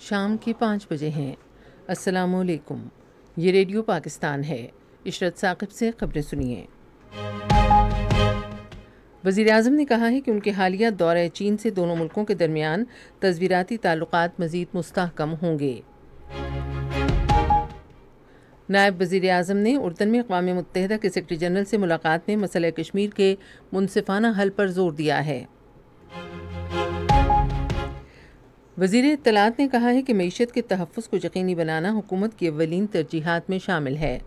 शाम के 5 बजे हैं। अस्सलामुअलैकुम। ये रेडियो पाकिस्तान है। इशरत साकिब से खबरें सुनिए। वज़ीर-ए-आज़म ने कहा है कि उनके हालिया दौरे चीन से दोनों मुल्कों के दरमियान तज़वीराती ताल्लुकात मज़ीद मुस्तहकम होंगे। नायब वज़ीर-ए-आज़म ने उर्दन में अक़वाम मुत्तहिदा के सेक्रेटरी जनरल से मुलाकात में मसला कश्मीर के मुनसिफ़ाना हल पर जोर दिया है। वज़ीर इत्तलात ने कहा है कि मईशत के तहफ़्फ़ुज़ को यकीनी बनाना हुकूमत की अव्वलीन तरजीहात में शामिल है।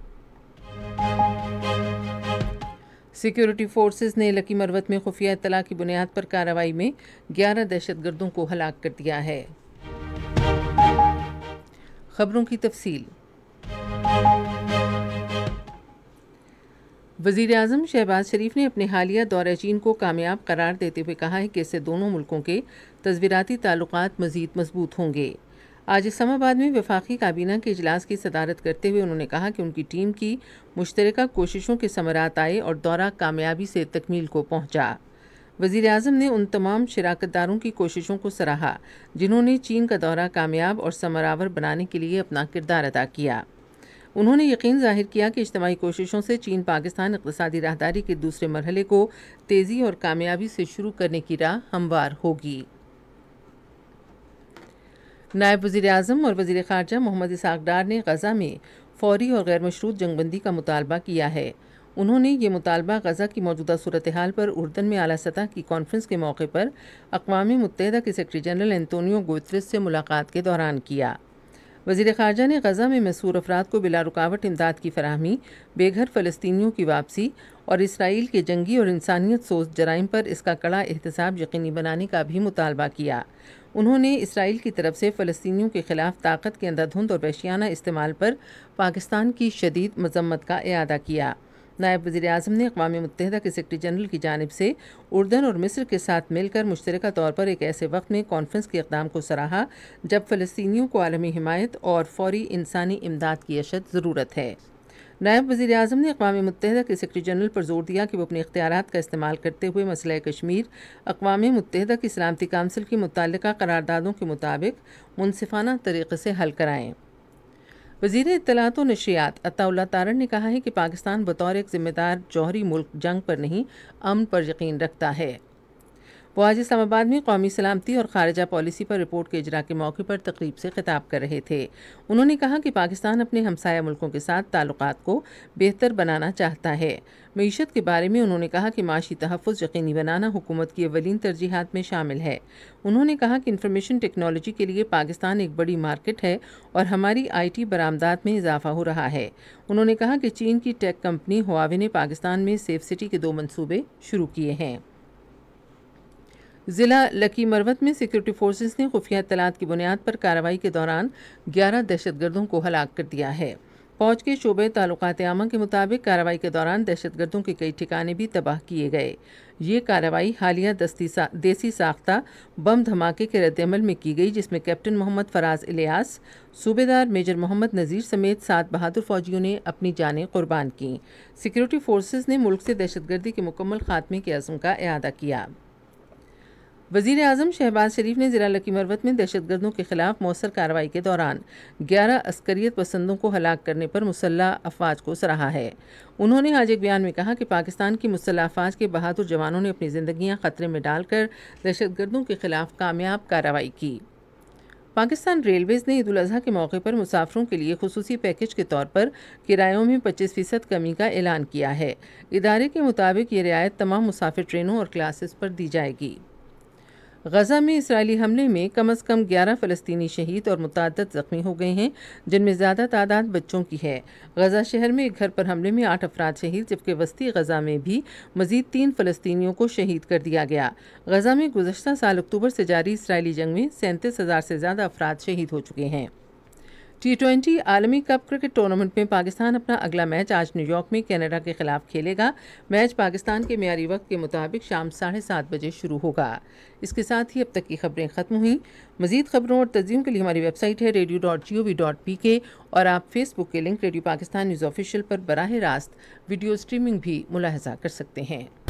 सिक्योरिटी फोर्सेस ने लकी मरवत में खुफिया इत्तला की बुनियाद पर कार्रवाई में 11 दहशतगर्दों को हलाक कर दिया है। खबरों की तफसील। वज़ीर-ए-आज़म शहबाज शरीफ ने अपने हालिया दौरे चीन को कामयाब करार देते हुए कहा है कि इससे दोनों मुल्कों के तज़वीराती ताल्लुकात मज़ीद मजबूत होंगे। आज इस्लामाबाद में वफाकी काबीना के इजलास की सदारत करते हुए उन्होंने कहा कि उनकी टीम की मुश्तरका कोशिशों के समरात आए और दौरा कामयाबी से तकमील को पहुँचा। वज़ीर-ए-आज़म ने उन तमाम शिराकतदारों की कोशिशों को सराहा जिन्होंने चीन का दौरा कामयाब और समरावर बनाने के लिए अपना किरदार अदा किया। उन्होंने यकीन जाहिर किया कि इज्तिमाई कोशिशों से चीन पाकिस्तान इक़्तिसादी राहदारी के दूसरे मरहले को तेज़ी और कामयाबी से शुरू करने की राह हमवार होगी। नायब वज़ीर-ए-आज़म और वज़ीर ख़ारजा मोहम्मद इसहाक़ डार ने गज़ा में फ़ौरी और गैर मशरूत जंगबंदी का मुतालबा किया है। उन्होंने ये मुतालबा गज़ा की मौजूदा सूरत हाल पर उर्दन में आला सतह की कॉन्फ्रेंस के मौके पर अक़वाम मुत्तहिदा के सेक्रेटरी जनरल एंटोनियो गुतेरेस से मुलाकात के दौरान किया। वज़ीर ख़ारजा ने गज़ा में मसूर अफराद को बिला रुकावट इमदाद की फराहमी, बेघर फ़लस्तीनियों की वापसी और इसराइल के जंगी और इंसानियत सोच जराइम पर इसका कड़ा एहतसाब यकीनी बनाने का भी मुतालबा किया। उन्होंने इसराइल की तरफ से फ़लस्तीनियों के ख़िलाफ़ ताकत के अंधाधुंध और वहशियाना इस्तेमाल पर पाकिस्तान की शदीद मज़म्मत का इआदा किया। नायब वज़ीर-ए-आज़म ने अक़वाम मुत्तहिदा के सेक्रेटरी जनरल की जानिब से उर्दन और मिस्र के साथ मिलकर मुश्तरका तौर पर एक ऐसे वक्त में कॉन्फ्रेंस के इक़दाम को सराहा जब फ़लस्तीनियों को आलमी हिमायत और फ़ौरी इंसानी इमदाद की अशद ज़रूरत है। नायब वज़ीर-ए-आज़म ने अक़वाम मुत्तहिदा के सेक्रेटरी जनरल पर जोर दिया कि वो अपने इख्तियारात का इस्तेमाल करते हुए मसला कश्मीर अक़वाम मुत्तहिदा की सलामती काउंसिल की मुतल्लिका करारदादों के मुताबिक मुनसिफ़ाना तरीक़े से हल कराएँ। वज़ीर इत्तलात व नशरियात अताउल्लाह तारण ने कहा है कि पाकिस्तान बतौर एक ज़िम्मेदार जौहरी मुल्क जंग पर नहीं, अमन पर यकीन रखता है। वो आज इस्लामाबाद में कौमी सलामती और खारजा पॉलिसी पर रिपोर्ट के इजरा के मौके पर तकरीब से खिताब कर रहे थे। उन्होंने कहा कि पाकिस्तान अपने हमसाया मुल्कों के साथ ताल्लुकात को बेहतर बनाना चाहता है। मईशत के बारे में उन्होंने कहा कि माशी तहफ़्फ़ुज़ यकीनी बनाना हुकूमत की अव्वलीन तरजीहात में शामिल है। उन्होंने कहा कि इंफॉर्मेशन टेक्नोलॉजी के लिए पाकिस्तान एक बड़ी मार्केट है और हमारी IT बरामदात में इजाफा हो रहा है। उन्होंने कहा कि चीन की टेक कंपनी हुआवे ने पाकिस्तान में सेफ सिटी के 2 मंसूबे शुरू किए हैं। ज़िला लकी मरवत में सिक्योरिटी फोर्सेस ने खुफिया इत्तलात की बुनियाद पर कार्रवाई के दौरान 11 दहशतगर्दों को हलाक कर दिया है। फ़ौज के शोबे ताल्लुकात आमा के मुताबिक कार्रवाई के दौरान दहशतगर्दों के कई ठिकाने भी तबाह किए गए। ये कार्रवाई हालिया देसी साख्ता बम धमाके के रद्दअमल में की गई, जिसमें कैप्टन मोहम्मद फराज इलियास, सूबेदार मेजर मोहम्मद नज़ीर समेत 7 बहादुर फ़ौजियों ने अपनी जानें कुर्बान की। सिक्योरिटी फोर्सेस ने मुल्क से दहशतगर्दी के मुकम्मल खात्मे के अज़्म का इआदा किया। वज़ीर-ए-आज़म शहबाज शरीफ ने ज़िला लकी मरवत में दहशतगर्दों के खिलाफ मौसर कार्रवाई के दौरान 11 अस्करियत पसंदों को हलाक करने पर मुसल्लह अफवाज को सराहा है। उन्होंने आज एक बयान में कहा कि पाकिस्तान की मुसल्लह अफवाज के बहादुर जवानों ने अपनी ज़िंदगियाँ ख़तरे में डालकर दहशतगर्दों के खिलाफ कामयाब कार्रवाई की। पाकिस्तान रेलवेज़ ने ईद उल अज़हा के मौके पर मुसाफिरों के लिए खुसूसी पैकेज के तौर पर किरायों में 25% कमी का ऐलान किया है। इदारे के मुताबिक ये रियायत तमाम मुसाफिर ट्रेनों और क्लासेस पर दी जाएगी। गज़ा में इसराइली हमले में कम अज़ कम 11 फ़लस्तीनी शहीद और मुतअद्दिद ज़ख्मी हो गए हैं, जिनमें ज़्यादा तादाद बच्चों की है। गज़ा शहर में एक घर पर हमले में 8 अफराद शहीद, जबकि वस्ती गज़ा में भी मज़ीद 3 फ़लस्तीनियों को शहीद कर दिया गया। गज़ा में गुज़श्ता साल अक्टूबर से जारी इसराइली जंग में 37,000 से ज़्यादा अफराद शहीद हो चुके हैं। T20 आलमी कप क्रिकेट टूर्नामेंट में पाकिस्तान अपना अगला मैच आज न्यूयॉर्क में कनाडा के खिलाफ खेलेगा। मैच पाकिस्तान के मियारी वक्त के मुताबिक शाम 7:30 बजे शुरू होगा। इसके साथ ही अब तक की खबरें ख़त्म हुई। मज़ीद खबरों और तज़्ज़ियों के लिए हमारी वेबसाइट है radio.gov.pk और आप फेसबुक के link radio Pakistan news official पर बराह रास्त वीडियो स्ट्रीमिंग भी मुलाहज़ा कर सकते हैं।